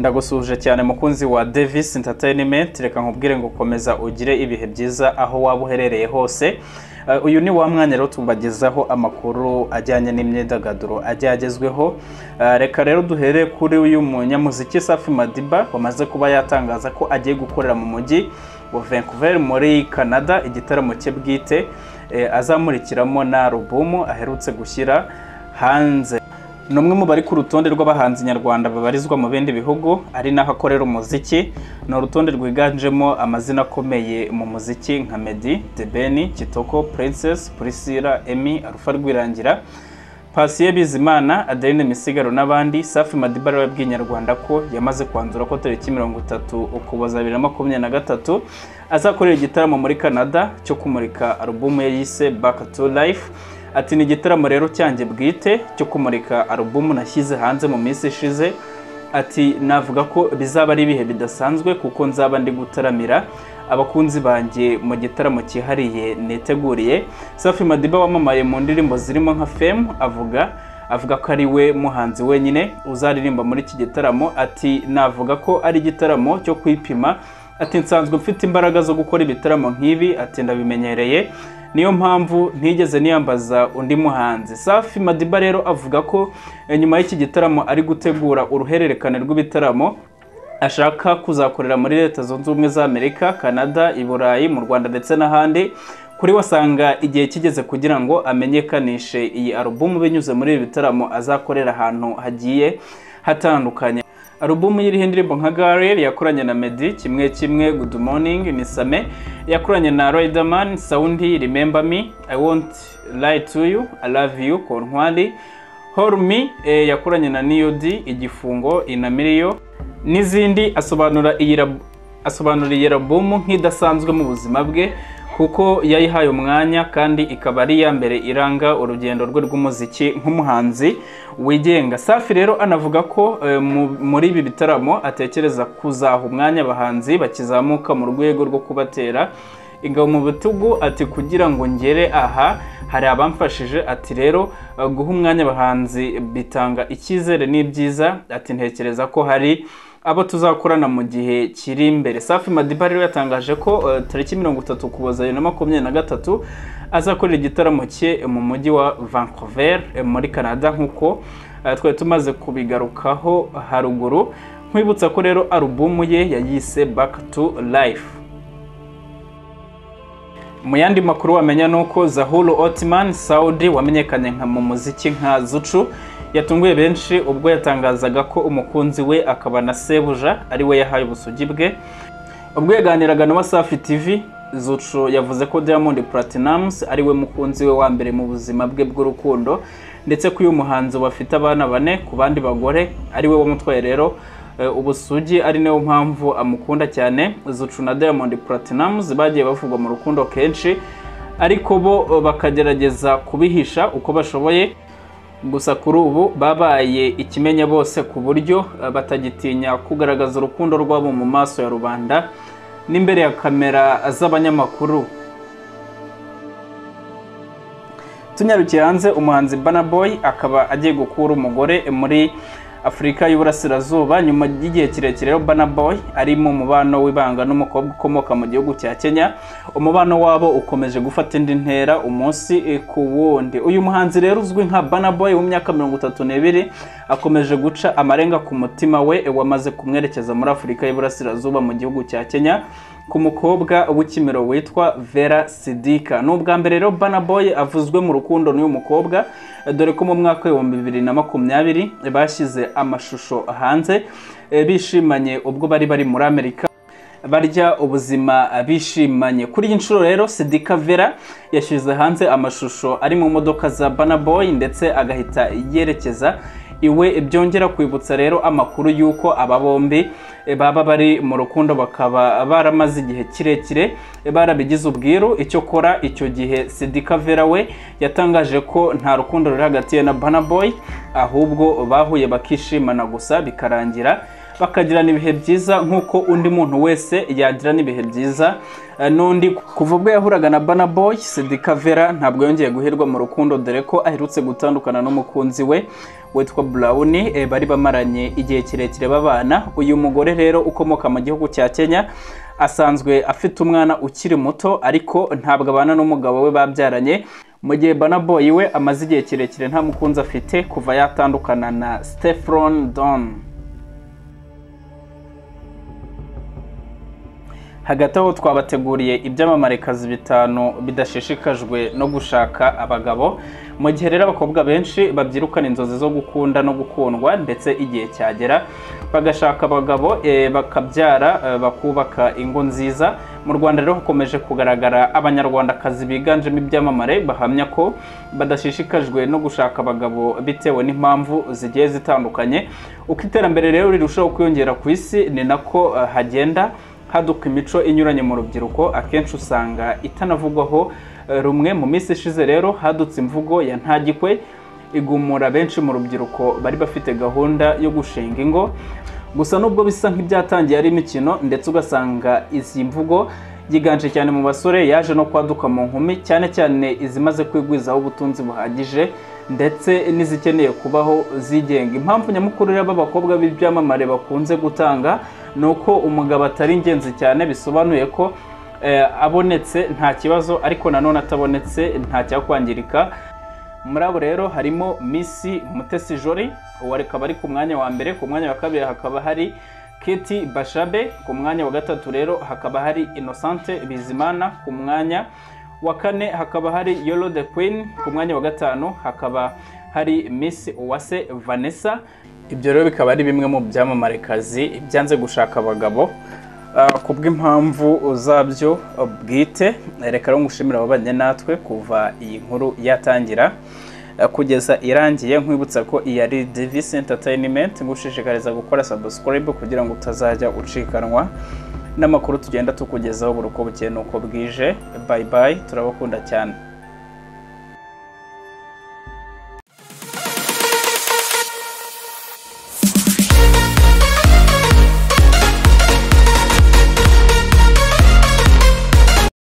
Ndagusuje cyane mukunzi wa Davis Entertainment, reka nkubwire ngo komeza ugire ibihe byiza aho waba uherereye hose. Uyu ni wa mwanya rero tubagezaho amakuru ajyanye n'imyidagaduro ajyagezweho. Reka rero duhere kuri uyu munyamuziki SAFI Madiba wamaze kuba yatangaza ko agiye gukorera mu mujyi wa Vancouver muri Canada igitaramo cye bwite azamurikiramo na album aherutse gushyira hanze. Numwe mu bari ku rutonde rw'abahanzi nyarwanda babarizwa mu bindi bihugu ari naho akorera umuziki. No rutonde rwiganjemo amazina akomeye mu muziki nka Meddy, Debeni, Kitoko, Princess, Priscilla, Emmy, Alpha Rwirangira, Pasiye Bizimana, Adeline Misigaro n'abandi. SAFI Madiba yabwiye Nyarwanda ko yamaze kwanzura ko tariki 30 Ukuboza 2023 azakorera igitaramo muri Canada cyo kumurika album ye yise Back to Life. Ati ni igitaramo rero cyanjye bwite cyo kumurika album nashyize hanze mu minsi ishize. Ati navuga ko bizaba ari ibihe bidasanzwe kuko nzaba ndi gutaramira abakunzi banjye mu gitaramo cyihariye neteguriye. SAFI Madiba wamamaye mu ndirimbo zirimo nka Fame avuga ko ari we muhanzi wenyine uzaririmba muri iki gitaramo. Ati navuga ko ari igitaramo cyo kwipima. Ati nsanzwe mfite imbaraga zo gukora ibitaramo nk'ibi. Ati ndabimenyereye, niyo mpamvu ntigeze niyambaza undi muhanzi. SAFI Madiba rero avuga ko nyuma y'iki gitaramo ari gutegura uruhererekane rw'ibitaramo ashaka kuzakorera muri Leta Zunze Ubumwe za Amerika, Canada, i Burayi, mu Rwanda ndetse n'ahandi. Kuri wasanga igihe kigeze kugira ngo amenyekanishe iyi album binyuze muri ibi bitaramo azakorera ahantu hagiye hatandukanye. Album y'iriho indirimbo nka Garel yakoranye na Meddy, kimwe Good Morning ni Same, yakoranye na Riderman, Soundi, Remember Me, I Won't Lie to You, I Love You, Kontwali, Hold Me yakoranye na Niyodi, Igifungo, Inamiriyo n'izindi. Asobanura iyi album nk'idasanzwe mu buzima bwe kuko yayihaye umwanya kandi ikaba ari ya mbere iranga urugendo rwe rw'umuziki nk'umuhanzi wigenga. SAFI rero anavuga ko muri ibi bitaramo atekereza kuzaha umwanya abahanzi bakizamuka mu rwego rwo kubatera ingabo mu bitugu. Ati kugira ngo ngere aha hari abamfashije. Ati rero guha umwanya abahanzi bitanga icyizere n'ibyiza. Ati ntekereza ko hari abo tuzakorana mu gihe kiri imbere. SAFI Madiba rero yatangaje ko tariki 30 Ukuboza 2023 azakorera igitaramo cye mu mujyi wa Vancouver muri Canada nk'uko twari tumaze kubigarukaho haruguru. Nkwibutsa ko rero album ye yayise Back to Life. Mu yandi makuru wamenya nuko Zahulu Otman Saudi wamenyekanye nka mu muziki nka Zuchu yatunguye benshi ubwo yatangazaga ko umukunzi we akaba na sebuja ari we yahaye ubusugi bwe. Ubwo yaganiraga na SAFI TV, Zuchu yavuze ko Diamond Platnumz ari we mukunzi we wa mbere mu buzima bwe bw'urukundo ndetse ko uyu muhanzi bafite abana 4 ku bandi bagore ari we wamutwaye rero ubusugi ari nayo mpamvu amukunda cyane. Zuchu na Diamond Platnumz bagiye bavugwa mu rukundo kenshi ariko bo bakagerageza kubihisha uko bashoboye. Gusa kuri ubu babaye ikimenya bose ku buryo batagitinya kugaragaza urukundo rwabo mu maso ya rubanda n'imbere ya kamera z'abanyamakuru. Tunyarukiye hanze, umuhanzi Burna Boy akaba agiye gukura umugore muri Afrika y'Uburasirazuba nyuma y'igihe kirekire. Rero Burna Boy ari mu mubano w'ibanga n'umukobwa ukomoka mu gihugu cya Kenya. Umubano wabo ukomeje gufata indi ntera umunsi ku wundi. Uyu muhanzi rero uzwi nka Burna Boy w'imyaka 32 akomeje guca amarenga ku mutima we wamaze kumwerekeza muri Afrika y'Uburasirazuba mu gihugu cya Kenya ku mukobwa w'ikimero witwa Vera Sidika. N'ubwa mbere rero Burna Boy avuzwe mu rukundo n'uyu mukobwa, dore ko mu mwaka wa 2020 bashyize amashusho hanze bishimanye ubwo bari muri Amerika barya ubuzima bishimanye. Kuri iyi nshuro rero Sidika Vera yashyize hanze amashusho ari mu modoka za Burna Boy ndetse agahita yerekeza iwe. Byongera kwibutsa rero amakuru yuko aba bombi baba bari mu rukundo bakaba baramaze igihe kirekire barabigize ubwiru. Icyo kora icyo gihe Sidika Vera we yatangaje ko nta rukundo ruri hagati ye na Burna Boy ahubwo bahuye bakishimana gusa bikarangira bakagirana ibihe byiza nk'uko undi muntu wese yagirana ibihe byiza n'undi. Kuva ubwo yahuraga na Burna Boy, Sidika Vera ntabwo yongeye guhirwa mu rukundo, dore ko aherutse gutandukana n'umukunzi we witwa Brown, bari bamaranye igihe kirekire babana. Uyu mugore rero ukomoka mu gihugu cya Kenya asanzwe afite umwana ukiri muto, ariko ntabwo abana n'umugabo we babyaranye, mu gihe Burna Boy we amaze igihe kirekire nta mukunzi afite kuva yatandukana na Stefan Don. Hagati aho twabateguriye ibyamamarekazi 5 bidashishikajwe no gushaka abagabo, mu gihe rero abakobwa benshi babyirukana inzozi zo gukunda no gukundwa, ndetse igihe cyagera bagashaka abagabo bakabyara bakubaka ingo nziza. Mu Rwanda rero hakomeje kugaragara abanyarwandakazi biganjemo ibyamamare bahamya ko badashishikajwe no gushaka abagabo bitewe n'impamvu zigiye zitandukanye. Uko iterambere rero rirushaho kwiyongera ku isi, ni nako hagenda haduka imico inyuranye mu rubyiruko, akenshi usanga itanavugwaho rumwe. Mu minsi ishize rero hadutse imvugo ya ntagikwe igumura benshi mu rubyiruko bari bafite gahunda yo gushinga ingo. Gusa nubwo bisa nk'ibyatangiye ari imikino, ndetse ugasanga izi mvugo yiganje cyane mu basore, yaje no kwaduka mu nkumi, cyane cyane izimaze kwigwizaho ubutunzi buhagije ndetse n'izikeneye kubaho zigenga. Impamvu nyamukuru rero abakobwa b'ibyamamare bakunze gutanga ni uko umugabo atari ingenzi cyane, bisobanuye ko abonetse nta kibazo, ariko nanone atabonetse nta cyakwangirika. Muri abo rero harimo Miss Mutesi Jolly, uwo akaba ari ku mwanya wa mbere. Ku mwanya wa kabiri hakaba hari Keti Bashabe, ku mwanya wa gatatu rero hakaba hari Innocente Bizimana, ku mwanya wa kane hakaba hari Yolo the Queen, ku mwanya wa gatanu hakaba hari Miss Uwase Vanessa. Ibyo rero bikaba ari bimwe mu byamamarekazi byanze gushaka abagabo kubw'impamvu zabyo bwite. Reka rero ngushimira ababanye natwe kuva iyi nkuru yatangira kugeza irangiye. Nkwibutsa ko iyi ari Davis Entertainment, ngushishikariza gukora subscribe kugira ngo utazajya ucikanwa n'amakuru tugenda tukugezaho buri uko bukeye n'uko bwije. Bye bye, turabakunda cyane.